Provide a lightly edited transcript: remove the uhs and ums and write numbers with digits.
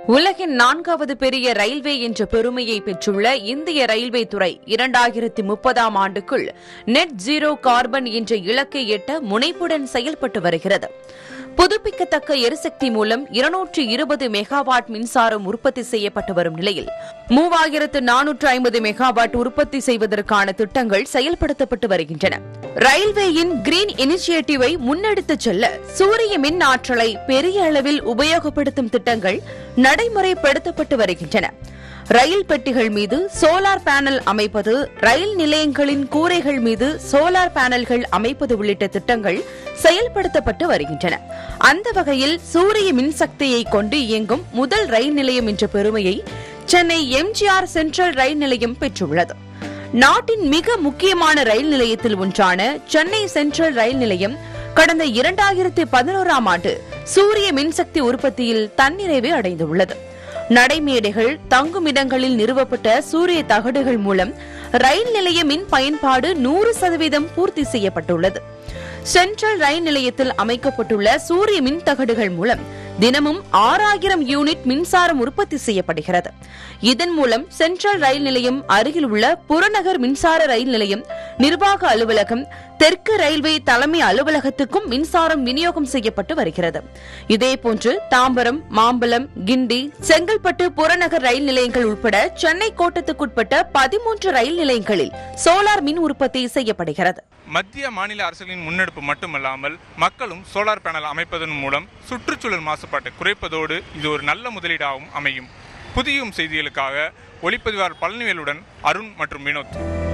உலகின் 4வது பெரிய ரயில்வே என்ற பெருமையை பெற்றுள்ள இந்திய ரயில்வே துறை 2030ஆம் ஆண்டுக்குள் நெட் ஜீரோ கார்பன் என்ற இலக்கை எட்ட முனைப்புடன் செயல்பட்டு வருகிறது. புதுப்பிக்கத்தக்க எரிசக்தி மூலம் 220 மெகாவாட் மின்சாரம் உற்பத்தி செய்யப்பட்டு வரும் நிலையில் 3450 மெகாவாட் உற்பத்தி செய்வதற்கான திட்டங்கள் செயல்படுத்தப்பட்டு வருகின்றன. ரயில்வேயின் கிரீன் இனிஷியேட்டிவை முன்னெடுத்துச் செல்ல சூரிய மின் ஆற்றலை பெரிய அளவில் உபயோகப்படுத்தும் திட்டங்கள் நடைமுறைப்படுத்தப்பட்டு வருகின்றன. ரயில் பெட்டிகள் மீது சோலார் பேனல் அமைப்பது, ரயில் நிலையங்களின் கூரைகள் மீது சோலார் பேனல்கள் அமைப்பது உள்ளிட்ட திட்டங்கள் செயல்படுத்தப்பட்டு வருகின்றன. அந்த வகையில் சூரிய மின்சக்தியை கொண்டு இயங்கும் முதல் ரயில் நிலையம் என்ற பெருமையை சென்னை எம்ஜிஆர் சென்ட்ரல் ரயில் நிலையம் பெற்றுள்ளது. நாட்டின் மிக முக்கியமான ரயில் நிலையத்தில் ஒன்றான சென்னை சென்ட்ரல் ரயில் நிலையம் கடந்த 2011ஆம் ஆண்டு சூரிய மின்சக்தி உற்பத்தியில் தன்னிறைவு அடைந்துள்ளது. நடைமேடைகள், தங்குமிடங்களில் நிறுவப்பட்ட சூரிய தகடுகள் மூலம் ரயில் நிலைய மின் பயன்பாடு 100% பூர்த்தி செய்யப்பட்டுள்ளது. சென்ட்ரல் ரயில் நிலையத்தில் அமைக்கப்பட்டுள்ள சூரிய மின் தகடுகள் மூலம் தினமும் 6000 யூனிட் மின்சாரம் உற்பத்தி செய்யப்படுகிறது. இதன் மூலம் சென்ட்ரல் ரயில் நிலையம் அருகில் உள்ள புறநகர் மின்சார ரயில் நிலையம், நிர்வாக அலுவலகம், தெற்கு ரயில்வே தலைமை அலுவலகத்துக்கும் மின்சாரம் விநியோகம் செய்யப்பட்டு வருகிறது. இதேபோன்று தாம்பரம், மாம்பலம், கிண்டி, செங்கல்பட்டு புறநகர் ரயில் நிலையங்கள் உட்பட சென்னை கோட்டத்துக்குட்பட்ட 13 ரயில் நிலையங்களில் சோலார் மின் உற்பத்தி செய்யப்படுகிறது. மத்திய மாநில அரசுகளின் முன்னெடுப்பு மட்டுமல்லாமல் மக்களும் சோலார் பேனல் அமைப்பதன் மூலம் சுற்றுச்சூழல் மாசுபாட்டை குறைப்பதோடு இது ஒரு நல்ல முதலீடாகவும் அமையும். புதிய செய்திகளுக்காக ஒளிப்பதிவாளர் பழனிவேலுடன் அருண் மற்றும் வினோத்.